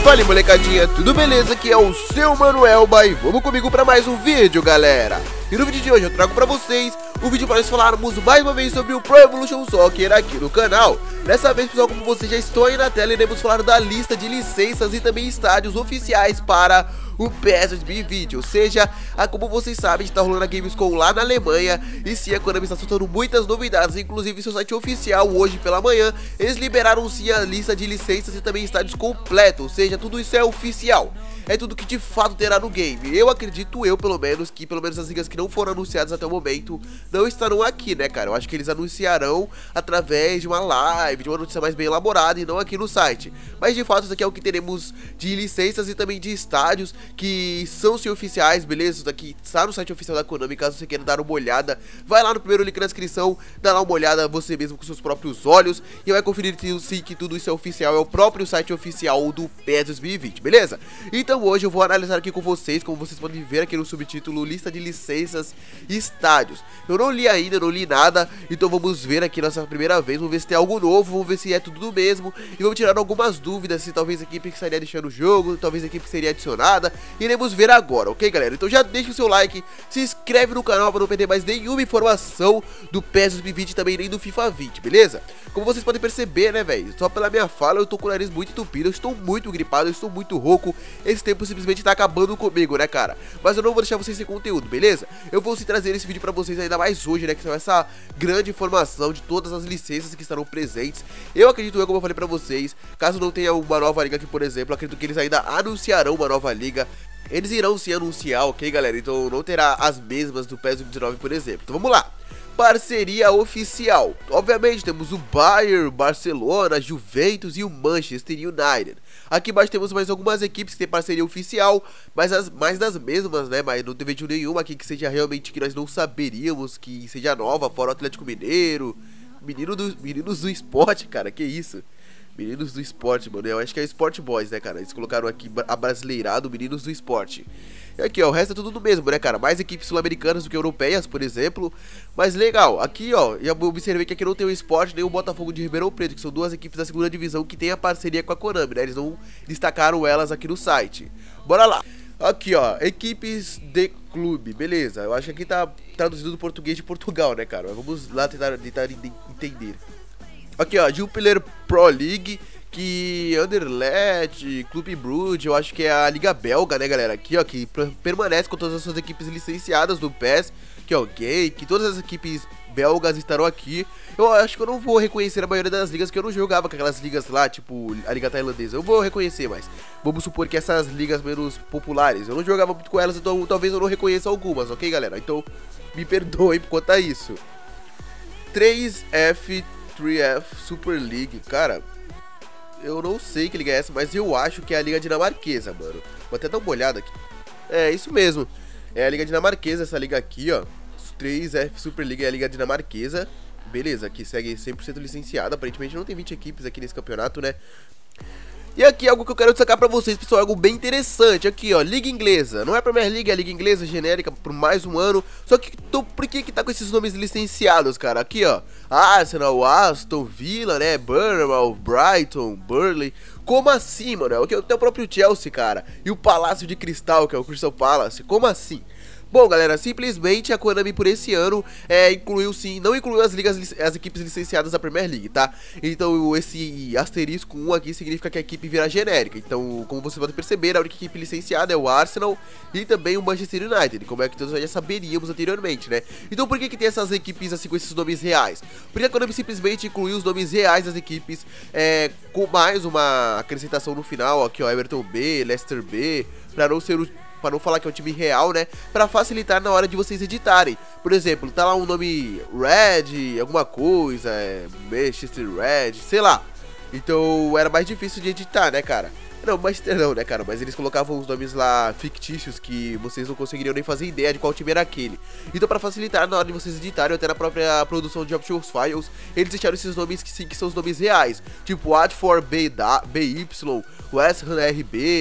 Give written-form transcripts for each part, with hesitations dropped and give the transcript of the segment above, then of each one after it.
Fala, molecadinha, tudo beleza? Aqui é o seu Manuelba e vamos comigo para mais um vídeo, galera. E no vídeo de hoje eu trago para vocês um vídeo para nós falarmos mais uma vez sobre o Pro Evolution Soccer aqui no canal. Dessa vez, pessoal, como vocês já estão aí na tela, iremos falar da lista de licenças e também estádios oficiais para o PES 2020, ou seja, como vocês sabem, está rolando a Gamescom lá na Alemanha e sim, a Konami está soltando muitas novidades, inclusive seu site oficial hoje pela manhã, eles liberaram sim a lista de licenças e também estádios completo, ou seja, tudo isso é oficial, é tudo que de fato terá no game. Eu acredito, pelo menos as ligas que não foram anunciadas até o momento não estarão aqui, né, cara? Eu acho que eles anunciarão através de uma live, de uma notícia mais bem elaborada e não aqui no site, mas de fato isso aqui é o que teremos de licenças e também de estádios que são sim oficiais, beleza? Isso daqui está no site oficial da Konami, caso você queira dar uma olhada, vai lá no primeiro link na descrição, dá lá uma olhada você mesmo com seus próprios olhos e vai conferir sim que tudo isso é oficial, é o próprio site oficial do PES 2020, beleza? Então hoje eu vou analisar aqui com vocês, como vocês podem ver aqui no subtítulo, lista de licenças e estádios. Eu não li ainda, não li nada, então vamos ver aqui nossa primeira vez, vamos ver se tem algo novo, vamos ver se é tudo do mesmo e vamos tirar algumas dúvidas, se talvez a equipe que estaria deixando o jogo, talvez a equipe que seria adicionada. Iremos ver agora, ok, galera? Então já deixa o seu like, se inscreve no canal para não perder mais nenhuma informação do PES 2020 e também nem do FIFA 20, beleza? Como vocês podem perceber, né, velho? Só pela minha fala eu tô com o nariz muito entupido, eu estou muito gripado, eu estou muito rouco. Esse tempo simplesmente tá acabando comigo, né, cara? Mas eu não vou deixar vocês sem conteúdo, beleza? Eu vou sim trazer esse vídeo pra vocês ainda mais hoje, né, que são essa grande informação de todas as licenças que estarão presentes. Eu acredito, como eu falei pra vocês, caso não tenha uma nova liga aqui, por exemplo, acredito que eles ainda anunciarão uma nova liga. Eles irão se anunciar, ok, galera? Então não terá as mesmas do PES 19, por exemplo. Então vamos lá. Parceria oficial. Obviamente temos o Bayern, Barcelona, Juventus e o Manchester United. Aqui embaixo temos mais algumas equipes que tem parceria oficial, mas mais das mesmas, né? Mas não teve nenhuma aqui que seja realmente que nós não saberíamos que seja nova, fora o Atlético Mineiro. Meninos do esporte, cara, que isso? Meninos do esporte, mano, eu acho que é Sport Boys, né, cara? Eles colocaram aqui abrasileirado, Meninos do Esporte. E aqui, ó, o resto é tudo do mesmo, né, cara? Mais equipes sul-americanas do que europeias, por exemplo. Mas legal, aqui, ó, já observei que aqui não tem o Sport nem o Botafogo de Ribeirão Preto, que são duas equipes da segunda divisão que tem a parceria com a Konami, né? Eles não destacaram elas aqui no site. Bora lá. Aqui, ó, equipes de clube, beleza. Eu acho que aqui tá traduzido do português de Portugal, né, cara? Mas vamos lá tentar entender. Aqui, ó, Jupiler Pro League, que Anderlecht, Clube Brugge, eu acho que é a Liga Belga, né, galera? Aqui, ó, que permanece com todas as suas equipes licenciadas do PES, que é o que todas as equipes belgas estarão aqui. Eu acho que eu não vou reconhecer a maioria das ligas, que eu não jogava com aquelas ligas lá, tipo a Liga Tailandesa. Eu vou reconhecer, mas vamos supor que essas ligas menos populares, eu não jogava muito com elas, então talvez eu não reconheça algumas, ok, galera? Então, me perdoem por conta disso. 3F Super League, cara, eu não sei que liga é essa, mas eu acho que é a Liga Dinamarquesa, mano. Vou até dar uma olhada aqui. É, isso mesmo, é a Liga Dinamarquesa, essa liga aqui, ó. 3F Super League é a Liga Dinamarquesa. Beleza, aqui segue 100% licenciada. Aparentemente não tem 20 equipes aqui nesse campeonato, né? E aqui algo que eu quero destacar pra vocês, pessoal, algo bem interessante. Aqui, ó, Liga Inglesa. Não é a Premier League, é a Liga Inglesa genérica por mais um ano. Só que, então, por que tá com esses nomes licenciados, cara? Aqui, ó, Arsenal, Aston Villa, né, Bournemouth, Brighton, Burnley. Como assim, mano? É o próprio Chelsea, cara. E o Palácio de Cristal, que é o Crystal Palace. Como assim? Bom, galera, simplesmente a Konami por esse ano não incluiu as equipes licenciadas da Premier League, tá? Então esse asterisco 1 aqui significa que a equipe virá genérica. Então, como vocês podem perceber, a única equipe licenciada é o Arsenal e também o Manchester United, como é que todos nós já saberíamos anteriormente, né? Então por que tem essas equipes assim com esses nomes reais? Porque a Konami simplesmente incluiu os nomes reais das equipes com mais uma acrescentação no final, aqui ó, Everton B, Leicester B, pra não falar que é um time real, né? Pra facilitar na hora de vocês editarem. Por exemplo, tá lá um nome Red, alguma coisa, Manchester Red, sei lá. Então era mais difícil de editar, né, cara? Não, Manchester não, né, cara? Mas eles colocavam os nomes lá fictícios que vocês não conseguiriam nem fazer ideia de qual time era aquele. Então, pra facilitar na hora de vocês editarem, até na própria produção de Options Files, eles deixaram esses nomes que sim, que são os nomes reais. Tipo, Watford BY, West Ham RB,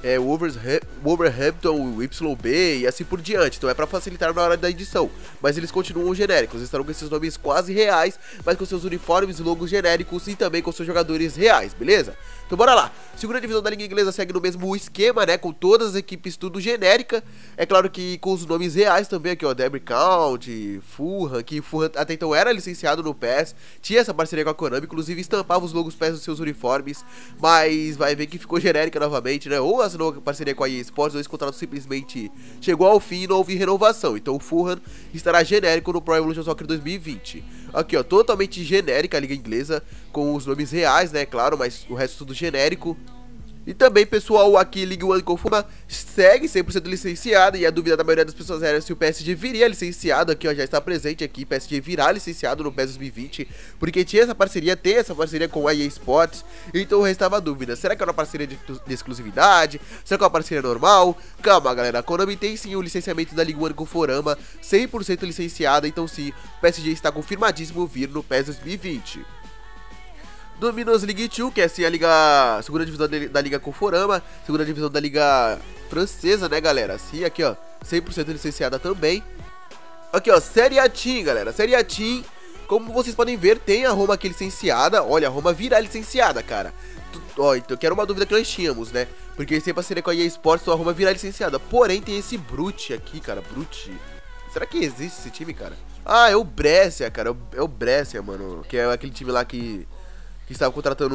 o Wolverhampton, o YB e assim por diante. Então é pra facilitar na hora da edição. Mas eles continuam genéricos, estarão com esses nomes quase reais, mas com seus uniformes e logos genéricos e também com seus jogadores reais, beleza? Então bora lá. Segunda divisão da Liga Inglesa segue no mesmo esquema, né? Com todas as equipes tudo genérica. É claro que com os nomes reais também aqui, ó. Derby County, Fulham, que Fulham até então era licenciado no PES. Tinha essa parceria com a Konami, inclusive estampava os logos PES nos seus uniformes. Mas vai ver que ficou genérica novamente, né? Ou assinou parceria com a EA Sports, ou esse contrato simplesmente chegou ao fim e não houve renovação. Então o Fulham estará genérico no Pro Evolution Soccer 2020. Aqui, ó, totalmente genérica a Liga Inglesa, com os nomes reais, né? Claro, mas o resto tudo genérico. E também, pessoal, aqui League One Confirma segue 100% licenciada. E a dúvida da maioria das pessoas era se o PSG viria licenciado. Aqui, ó, já está presente aqui, PSG virá licenciado no PES 2020, porque tinha essa parceria, tem essa parceria com a EA Sports. Então restava a dúvida, será que é uma parceria de exclusividade? Será que é uma parceria normal? Calma, galera, a Konami tem sim o licenciamento da League One Conforama 100% licenciada. Então sim, o PSG está confirmadíssimo vir no PES 2020. Dominos League 2, que é assim a segunda divisão da Liga Conforama, segunda divisão da Liga Francesa, né, galera? Assim, aqui, ó, 100% licenciada também. Aqui, ó, Série A Team, galera, Série A Team, como vocês podem ver, tem a Roma aqui licenciada. Olha, a Roma virá licenciada, cara. Ó, então, que era uma dúvida que nós tínhamos, né? Porque sempre parceria com a EA Sports, então a Roma virá licenciada. Porém, tem esse Brute aqui, cara, Brute. Será que existe esse time, cara? Ah, é o Brescia, cara, é o Brescia, mano, que é aquele time lá que estava contratando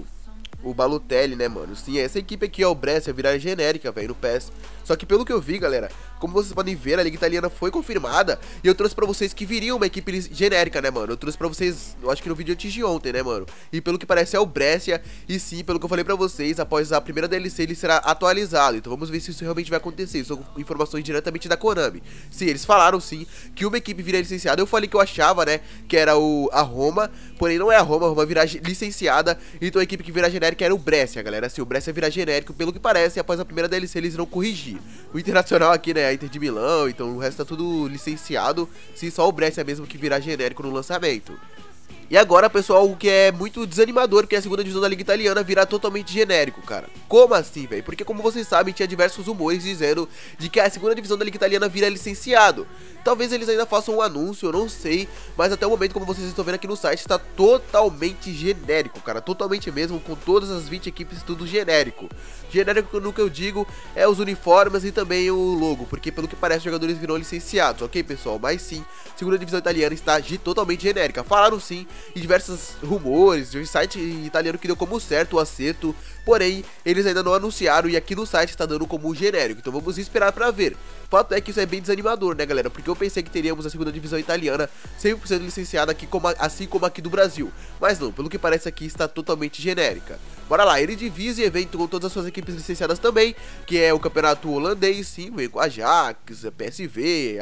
o Balotelli, né, mano? Sim, essa equipe aqui, ó, o Brescia, virar genérica, velho, no PES. Só que pelo que eu vi, galera, como vocês podem ver, a Liga Italiana foi confirmada. E eu trouxe pra vocês que viria uma equipe genérica, né, mano? Eu trouxe pra vocês, eu acho que no vídeo antes de ontem, né, mano? E pelo que parece é o Brescia. E sim, pelo que eu falei pra vocês, após a primeira DLC ele será atualizado. Então vamos ver se isso realmente vai acontecer. São informações diretamente da Konami. Sim, eles falaram sim que uma equipe viria licenciada. Eu falei que eu achava, né, que era a Roma. Porém não é a Roma virá licenciada. Então a equipe que virá genérica era o Brescia, galera. Assim, o Brescia virá genérico, pelo que parece, após a primeira DLC eles irão corrigir. O Internacional aqui, né, a Inter de Milão, então o resto tá tudo licenciado. Sim, só o Brescia mesmo que virá genérico no lançamento. E agora, pessoal, o que é muito desanimador, que é a segunda divisão da Liga Italiana virar totalmente genérico, cara. Como assim, velho? Porque, como vocês sabem, tinha diversos rumores dizendo de que a segunda divisão da Liga Italiana vira licenciado. Talvez eles ainda façam um anúncio, eu não sei, mas até o momento, como vocês estão vendo aqui no site, está totalmente genérico, cara. Totalmente mesmo, com todas as 20 equipes tudo genérico. Genérico no que eu digo é os uniformes e também o logo, porque pelo que parece os jogadores virão licenciados, ok, pessoal? Mas sim, a segunda divisão italiana está totalmente genérica. Falaram sim em diversos rumores de um site italiano que deu como certo o acerto, porém eles ainda não anunciaram e aqui no site está dando como genérico, então vamos esperar para ver. O fato é que isso é bem desanimador, né, galera? Porque eu pensei que teríamos a segunda divisão italiana 100% licenciada aqui, assim como aqui do Brasil, mas não, pelo que parece aqui está totalmente genérica. Bora lá, Eredivisie, evento com todas as suas equipes licenciadas também, que é o campeonato holandês, sim, vem com a Ajax, a PSV,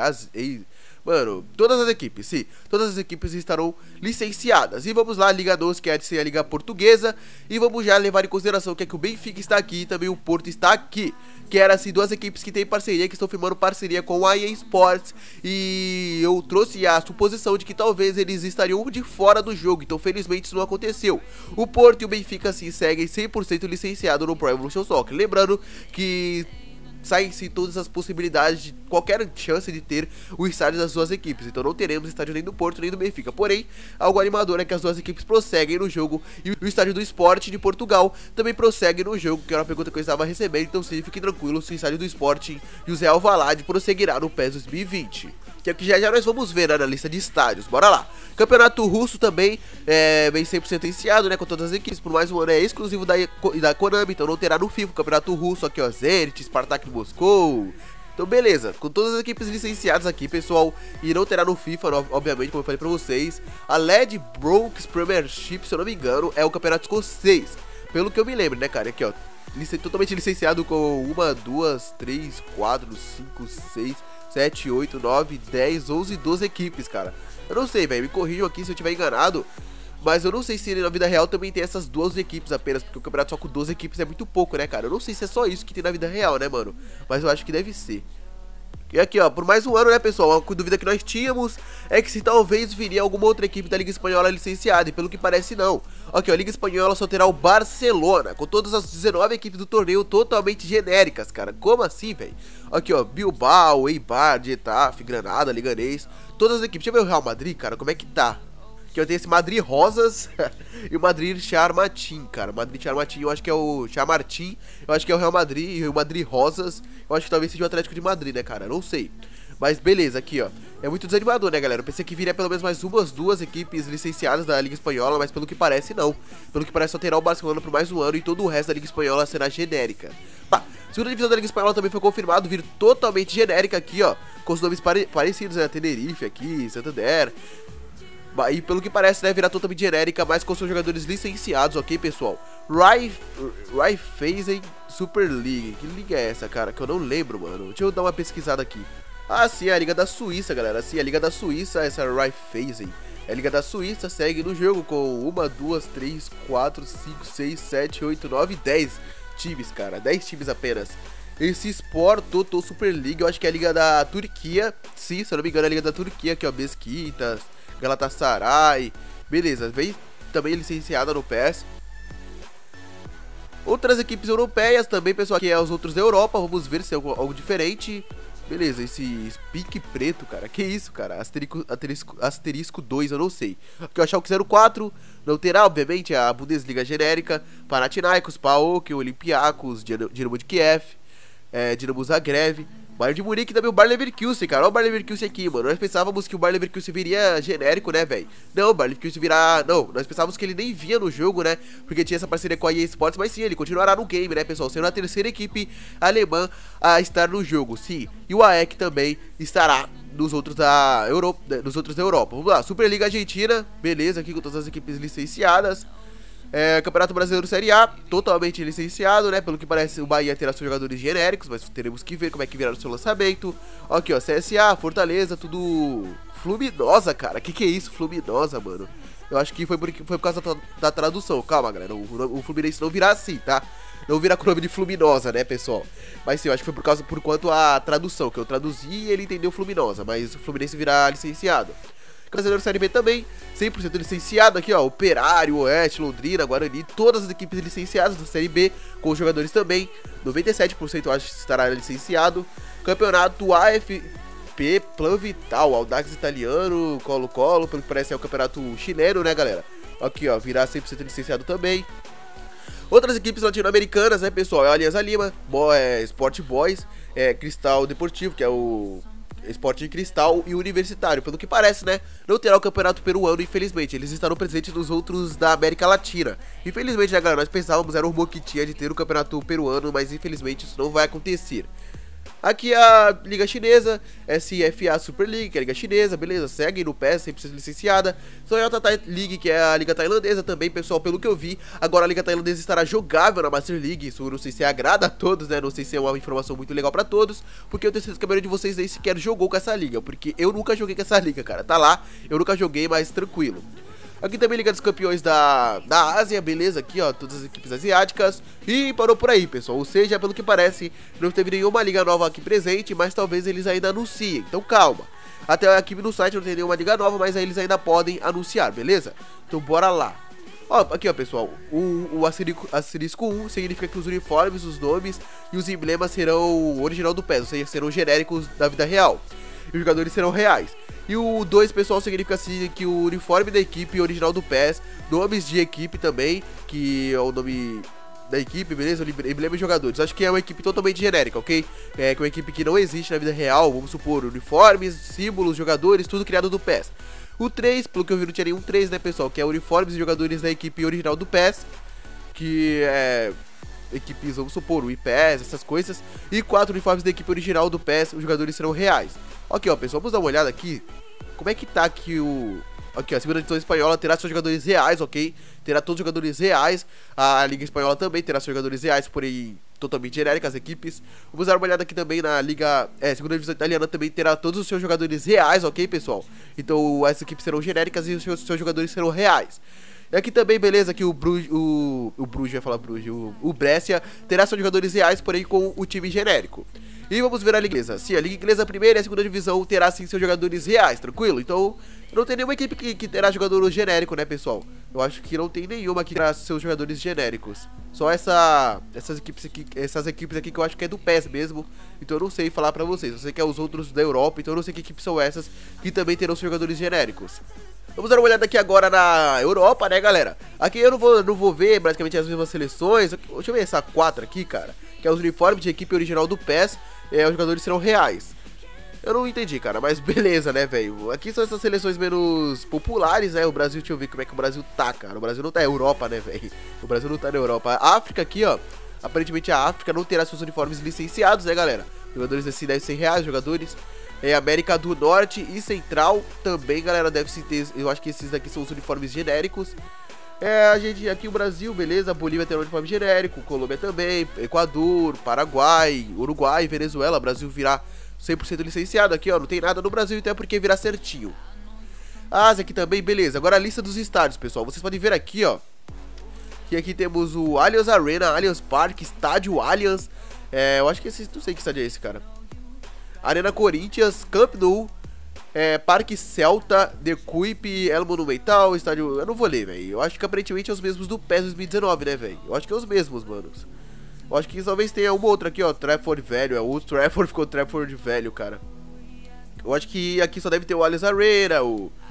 mano, todas as equipes, sim, todas as equipes estarão licenciadas. E vamos lá, Liga 2, que é a Liga Portuguesa. E vamos já levar em consideração que é que o Benfica está aqui e também o Porto está aqui. Que eram assim duas equipes que têm parceria, que estão firmando parceria com a EA Sports. E eu trouxe a suposição de que talvez eles estariam de fora do jogo. Então felizmente isso não aconteceu. O Porto e o Benfica assim seguem 100% licenciado no Pro Evolution Soccer. Lembrando que saem-se todas as possibilidades de qualquer chance de ter o estádio das duas equipes. Então não teremos estádio nem do Porto nem do Benfica. Porém, algo animador é que as duas equipes prosseguem no jogo. E o estádio do Sport de Portugal também prossegue no jogo, que era uma pergunta que eu estava recebendo. Então sim, fiquem tranquilos, o estádio do Sport e o Zé Alvalade prosseguirá no PES 2020. Que é o que já nós vamos ver, né, na lista de estádios. Bora lá. Campeonato Russo também vem 100% licenciado, né, com todas as equipes. Por mais um ano é exclusivo da Konami, então não terá no FIFA. Campeonato Russo aqui, ó, Zenit, Spartak Moscou. Então beleza, com todas as equipes licenciadas aqui, pessoal, e não terá no FIFA, obviamente, como eu falei pra vocês. A Ladbrokes Premiership, se eu não me engano, é o campeonato escocês, pelo que eu me lembro, né, cara, aqui, ó, totalmente licenciado com 1, 2, 3, 4, 5, 6, 7, 8, 9, 10, 11, 12 equipes, cara. Eu não sei, velho, me corrijam aqui se eu tiver enganado, mas eu não sei se na vida real também tem essas 12 equipes apenas, porque o campeonato só com 12 equipes é muito pouco, né, cara? Eu não sei se é só isso que tem na vida real, né, mano? Mas eu acho que deve ser. E aqui, ó, por mais um ano, né, pessoal, a dúvida que nós tínhamos é que se talvez viria alguma outra equipe da Liga Espanhola licenciada, e pelo que parece não. Aqui, ó, a Liga Espanhola só terá o Barcelona, com todas as 19 equipes do torneio totalmente genéricas, cara. Como assim, velho? Aqui, ó, Bilbao, Eibar, Getafe, Granada, Leganés, todas as equipes. Deixa eu ver o Real Madrid, cara, como é que tá? Aqui eu tenho esse Madrid Rosas e o Madrid Chamartín, cara. O Madrid Chamartín, eu acho que é o Chamartín, eu acho que é o Real Madrid, e o Madrid Rosas, eu acho que talvez seja o Atlético de Madrid, né, cara? Não sei. Mas beleza, aqui, ó. É muito desanimador, né, galera? Eu pensei que viria pelo menos mais duas equipes licenciadas da Liga Espanhola, mas pelo que parece, não. Pelo que parece, só terá o Barcelona por mais um ano e todo o resto da Liga Espanhola será genérica. Pá, segunda divisão da Liga Espanhola também foi confirmado vir totalmente genérica aqui, ó. Com os nomes parecidos, né? Tenerife aqui, Santander. E pelo que parece, né, virar totalmente genérica, mas com seus jogadores licenciados, ok, pessoal? Raiffeisen Super League. Que liga é essa, cara? Que eu não lembro, mano. Deixa eu dar uma pesquisada aqui. Ah, sim, é a Liga da Suíça, galera. Sim, a Liga da Suíça, essa Raiffeisen. É a Liga da Suíça, segue no jogo com 1, 2, 3, 4, 5, 6, 7, 8, 9, 10 times, cara. 10 times apenas. Esse Sport Toto Super League, eu acho que é a Liga da Turquia. Sim, se eu não me engano, é a Liga da Turquia, aqui, ó, Beşiktaş, Galatasaray, beleza, vem também licenciada no PES. Outras equipes europeias também, pessoal, aqui é os outros da Europa, vamos ver se é algo diferente. Beleza, esse pique preto, cara, que isso, cara, asterisco 2, eu não sei. Aqui o Schalke 04, não terá, obviamente, a Bundesliga genérica, Panathinaikos, PAOK, Olympiacos, Dinamo de Kiev, Dinamo Zagreb, Bayern de Munique e também o Bayer Leverkusen, cara. Olha o Bayer Leverkusen aqui, mano. Nós pensávamos que o Bayer Leverkusen viria genérico, né, velho? Não, o Bayer Leverkusen virá... Não, nós pensávamos que ele nem via no jogo, né? Porque tinha essa parceria com a EA Sports, mas sim, ele continuará no game, né, pessoal? Sendo a terceira equipe alemã a estar no jogo, sim. E o AEK também estará nos outros da Europa. Vamos lá, Superliga Argentina, beleza, aqui com todas as equipes licenciadas. Campeonato Brasileiro Série A, totalmente licenciado, né? Pelo que parece, o Bahia terá seus jogadores genéricos, mas teremos que ver como é que virá o seu lançamento. Aqui, ó, CSA, Fortaleza, tudo Fluminosa, cara. Que é isso, Fluminosa, mano? Eu acho que foi por causa da tradução. Calma, galera, o Fluminense não virá assim, tá? Não virá com o nome de Fluminosa, né, pessoal? Mas sim, eu acho que foi por quanto a tradução, que eu traduzi e ele entendeu Fluminosa, mas o Fluminense virá licenciado. Brasileiro Série B também, 100% licenciado aqui, ó, Operário, Oeste, Londrina, Guarani, todas as equipes licenciadas da Série B, com os jogadores também, 97% eu acho que estará licenciado. Campeonato AFP Plan Vital, Audax Italiano, Colo-Colo, pelo que parece é o campeonato chileno, né, galera? Aqui, ó, virá 100% licenciado também. Outras equipes latino-americanas, né, pessoal, é o Alianza Lima, Sport Boys, Cristal Deportivo, que é o Esporte de Cristal, e Universitário, pelo que parece, né? Não terá o campeonato peruano, infelizmente. Eles estarão presentes nos outros da América Latina. Infelizmente, né, galera? Nós pensávamos, era um rumor que tinha de ter o campeonato peruano, mas infelizmente isso não vai acontecer. Aqui a Liga Chinesa, SFA Super League, que é a Liga Chinesa, beleza, segue no PES, 100% licenciada. Toyota League, que é a Liga Tailandesa também, pessoal, pelo que eu vi. Agora a Liga Tailandesa estará jogável na Master League, isso eu não sei se agrada a todos, né, não sei se é uma informação muito legal pra todos, porque eu tenho certeza que a maioria de vocês aí sequer jogou com essa liga, porque eu nunca joguei com essa liga, cara, tá lá, eu nunca joguei, mas tranquilo. Aqui também Liga dos Campeões da Ásia, beleza, aqui ó, todas as equipes asiáticas. E parou por aí, pessoal, ou seja, pelo que parece, não teve nenhuma liga nova aqui presente, mas talvez eles ainda anunciem, então calma. Até aqui no site não tem nenhuma liga nova, mas aí eles ainda podem anunciar, beleza? Então bora lá. Ó, aqui ó, pessoal, o asterisco 1 significa que os uniformes, os nomes e os emblemas serão o original do PES, ou seja, serão genéricos da vida real. E os jogadores serão reais. E o 2, pessoal, significa assim que o uniforme da equipe original do PES, nomes de equipe também, que é o nome da equipe, beleza? Emblema de jogadores. Acho que é uma equipe totalmente genérica, ok? É uma equipe que não existe na vida real, vamos supor, uniformes, símbolos, jogadores, tudo criado do PES. O 3, pelo que eu vi, não tinha nenhum 3, né, pessoal? Que é uniformes e jogadores da equipe original do PES, que é equipes, vamos supor, o IPES, essas coisas. E 4 uniformes da equipe original do PES, os jogadores serão reais. Ok, ó, pessoal, vamos dar uma olhada aqui. Como é que tá aqui o... Aqui, ó, a segunda edição espanhola terá seus jogadores reais, ok? Terá todos os jogadores reais. A Liga Espanhola também terá seus jogadores reais, porém totalmente genéricas as equipes. Vamos dar uma olhada aqui também na Liga... segunda divisão italiana também terá todos os seus jogadores reais, ok, pessoal? Então essas equipes serão genéricas e os seus jogadores serão reais. E aqui também, beleza, que o Brescia terá seus jogadores reais, porém com o time genérico. E vamos ver a Liga Inglesa. Sim, a Liga Inglesa, a primeira e a segunda divisão terá sim seus jogadores reais, tranquilo? Então, não tem nenhuma equipe que terá jogador genérico, né, pessoal? Eu acho que não tem nenhuma que terá seus jogadores genéricos. Só essas equipes aqui que eu acho que é do PES mesmo. Então eu não sei falar pra vocês. Eu sei que é os outros da Europa, então eu não sei que equipes são essas que também terão seus jogadores genéricos. Vamos dar uma olhada aqui agora na Europa, né, galera? Aqui eu não vou ver praticamente as mesmas seleções. Deixa eu ver essa 4 aqui, cara, que é os uniformes de equipe original do PES. Os jogadores serão reais. Eu não entendi, cara, mas beleza, né, velho? Aqui são essas seleções menos populares, né? O Brasil, deixa eu ver como é que o Brasil tá, cara. O Brasil não tá na Europa, né, velho? O Brasil não tá na Europa. A África aqui, ó, aparentemente a África não terá seus uniformes licenciados, né, galera? Jogadores assim devem ser reais, jogadores. América do Norte e Central também, galera, deve se ter. Eu acho que esses daqui são os uniformes genéricos. A gente aqui o Brasil, beleza, Bolívia tem um uniforme genérico, Colômbia também, Equador, Paraguai, Uruguai, Venezuela. Brasil virá 100% licenciado aqui, ó, não tem nada no Brasil, então é porque virá certinho. Ásia aqui também, beleza. Agora a lista dos estádios, pessoal, vocês podem ver aqui, ó, que aqui temos o Allianz Arena, Allianz Parque, Estádio Allianz. Eu acho que esse, não sei que estádio é esse, cara. Arena Corinthians, Camp Nou, Parque Celta, The Kuip, El Monumental, estádio... Eu não vou ler, velho. Eu acho que aparentemente é os mesmos do PES 2019, né, velho? Eu acho que é os mesmos, manos. Eu acho que talvez tenha uma outra aqui, ó, Trafford velho. O Trafford ficou Trafford velho, cara. Eu acho que aqui só deve ter o Allianz Arena,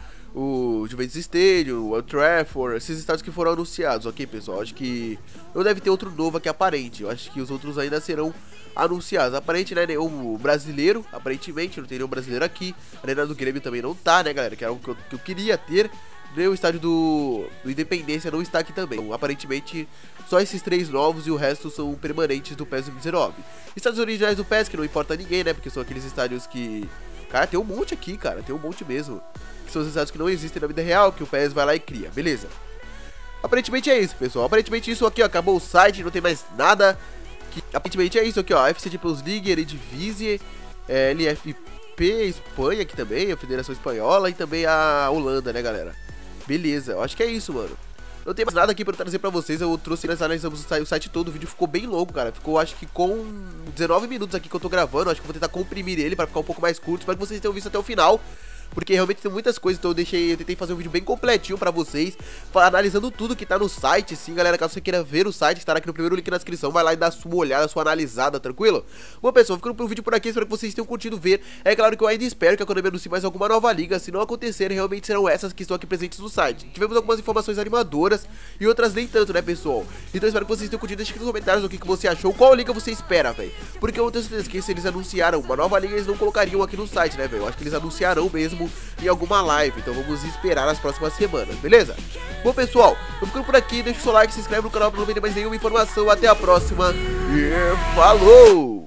o Juventus Stadium, o Trafford, esses estádios que foram anunciados, ok, pessoal? Eu acho que não deve ter outro novo aqui aparente. Eu acho que os outros ainda serão anunciados. Aparente, né, o brasileiro, aparentemente, não tem nenhum brasileiro aqui. A Arena do Grêmio também não tá, né, galera, que era algo que eu queria ter. O estádio do Independência não está aqui também. Então, aparentemente, só esses 3 novos e o resto são permanentes do PES 2019. Estádios originais do PES, que não importa a ninguém, né, porque são aqueles estádios que... Cara, tem um monte aqui, cara, tem um monte mesmo. Que são os estádios que não existem na vida real, que o PES vai lá e cria, beleza. Aparentemente é isso, pessoal. Aparentemente isso aqui, ó, acabou o site, não tem mais nada. Aparentemente é isso aqui, ó, FC Champions League, Eredivisie, LFP, Espanha aqui também, a Federação Espanhola e também a Holanda, né, galera? Beleza, eu acho que é isso, mano. Não tem mais nada aqui pra trazer pra vocês, eu trouxe, nós analisamos o site todo, o vídeo ficou bem longo, cara. Ficou, acho que com 19 minutos aqui que eu tô gravando, acho que eu vou tentar comprimir ele pra ficar um pouco mais curto, espero que vocês tenham visto até o final. Porque realmente tem muitas coisas, então eu tentei fazer um vídeo bem completinho pra vocês, analisando tudo que tá no site. Sim, galera, caso você queira ver o site, estará aqui no primeiro link na descrição, vai lá e dá sua olhada, sua analisada, tranquilo? Bom, pessoal, ficando pro vídeo por aqui, espero que vocês tenham curtido ver. É claro que eu ainda espero que a Konami anuncie mais alguma nova liga. Se não acontecer, realmente serão essas que estão aqui presentes no site. Tivemos algumas informações animadoras e outras nem tanto, né, pessoal? Então espero que vocês tenham curtido. Deixa aqui nos comentários o que você achou, qual liga você espera, velho. Porque eu tenho certeza que se eles anunciaram uma nova liga, eles não colocariam aqui no site, né, velho? Eu acho que eles anunciarão mesmo em alguma live, então vamos esperar as próximas semanas, beleza? Bom, pessoal, eu ficando por aqui, deixa o seu like, se inscreve no canal para não perder mais nenhuma informação. Até a próxima e falou!